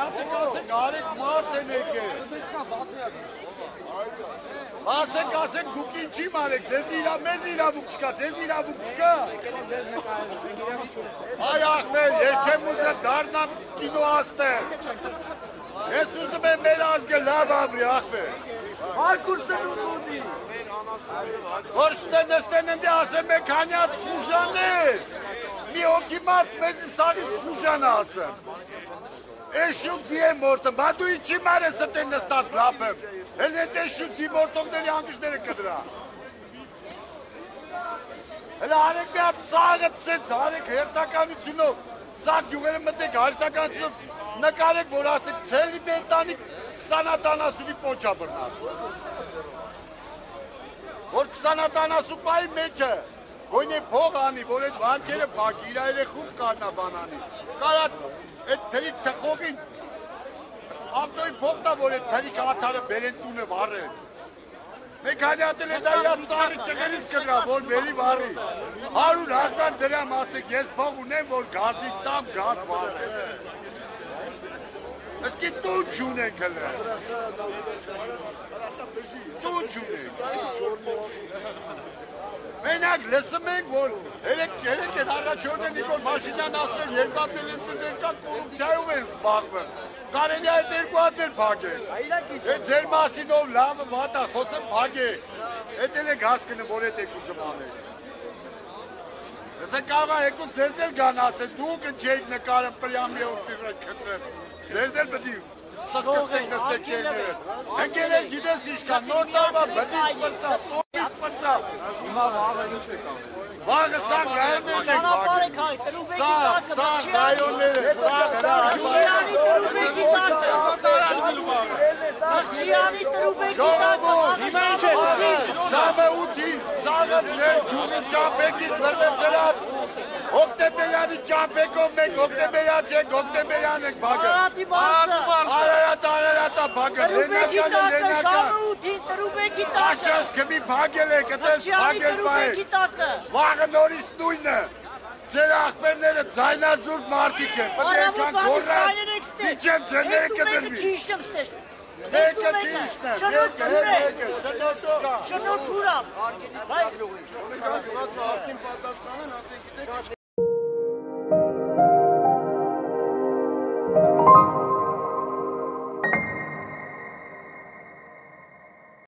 գնացեք ասեք արեք մարդ են եկել։ Ասեք դուք ինչի մարեք, մեզ իրավունք չկա, ձեզ իրավունք չկա։ Այ ախմեր, ես չեմ ուզում դառնամ կինոաստղ։ Ես ուզում եմ մեր ազգը լավ ապրի, ախմեր։ Հարկուրսն ունի։ Որ նստեն ընդ ասեմ եք հանյատ խուժաներ։ Մի հոգի մարդ մեզ սարից խուժան ասեմ։ Ես շուծի եմ մորտը, բա դու ինչի մար ես ըտեն նստած լապ եմ, էլ էտ ես շուծի մորտողների անգիշները կդրա։ Էլ արեք մի հատ սաղը ծեց, արեք հերթականությունով, սաղ գյուղերը մտեք հերթականությունով, նկարեք, որ ասեք, ծելի մետանի 20-անասունի պոչա բրնած։ Որ 20-անասու պայի մեջը, գոյն է փող անի, որ այդ վարկերը պակի, իրա երեխում կարնա բանանի։ Կարատ Այդ թրիկ թխողին ավտոյի փողտա, որ այդ թրիկ աթարը բերեն տունը վարեն։ Մեկ հալյատել է դա իրա ծաղի ճղերից կդրա, որ բերի վարի։ 100,000 դրամ ասեք, ես փող ունեմ, որ գազի տամ, գազ վարեն։ Ըսկի տուն չունենք հլը։ Տուն չունենք։ Մենակ լսում ենք, որ երեք են առաջորդեն իգոր մաշինան ասներ երկատելենցներ կան կորուպցիայով են զբաղվում։ Կարելի այդ երկու հատներ փակել։ Այդ ձեր մասինով լավը վատա խոսեմ փակեք։ Այդ էլ եք հասկնում, որ այդ եք ուզում անել։ Եսը կաղա եկուց ձեզ էլ գան ասել, դուք ընչեիք նկարը պրյամիով ֆիրը կծեմ։ Ձեզ էլ բդի սսկստեք նստեք երները։ Ընկերել գիտես իշկան, նոր տարվա բդից պրծավ, տորից պրծավ։ Հիմա վաղը ինչ եք անել։ Վաղը զանգահարելն եք վաղը։ Սաղ ռայոնները, սաղ հրահարմանը։ Հիմա ինչ ես աղել։ Ժամը 8-ին, սաղը ձեր գյուրի ճապեկից լրվեցրած։ Հոկտեմբերյանի ճապեկով մենք հոկտեմբերյաց ենք, հոկտեմբերյան ենք բագը։ Արարատա բագը, լենական։ Աշած կմի բագել եք, ըտես բագել բայր։ Վաղը նորից նույնը, ձեր աղբերները ձայնազուրդ մարդիկ են, պտենքան գորան, իչեմ ձեները կդրվի։ Մեկը ճիշտ է, շնորհ ուրամ։ Շնորհ ուրամ։